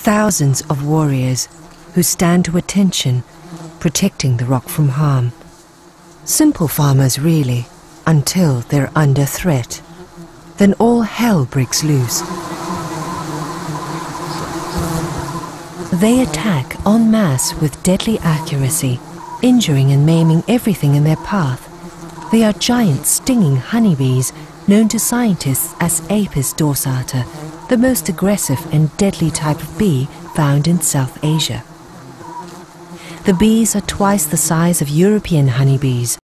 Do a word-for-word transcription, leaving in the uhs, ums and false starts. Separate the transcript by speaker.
Speaker 1: thousands of warriors who stand to attention, protecting the rock from harm. Simple farmers really, until they're under threat. Then all hell breaks loose. They attack en masse with deadly accuracy, injuring and maiming everything in their path. They are giant stinging honeybees, known to scientists as Apis dorsata, the most aggressive and deadly type of bee found in South Asia. The bees are twice the size of European honeybees,